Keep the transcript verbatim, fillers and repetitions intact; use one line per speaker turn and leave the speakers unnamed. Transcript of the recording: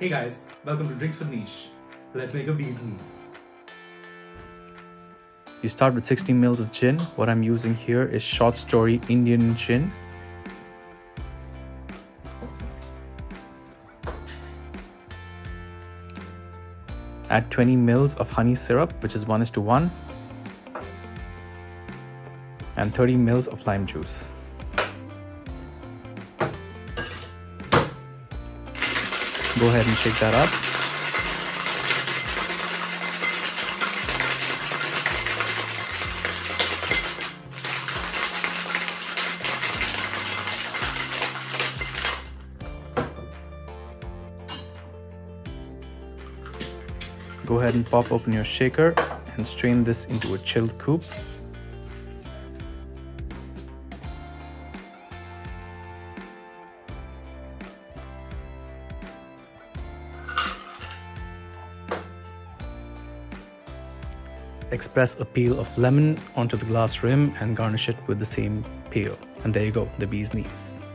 Hey guys, welcome to Drinks with Niche. Let's make a bee's knees.
You start with sixty milliliters of gin. What I'm using here is Short Story Indian gin. Add twenty milliliters of honey syrup, which is one is to one. And thirty milliliters of lime juice. Go ahead and shake that up. Go ahead and pop open your shaker and strain this into a chilled coupe. Express a peel of lemon onto the glass rim and garnish it with the same peel. And there you go, the bee's knees.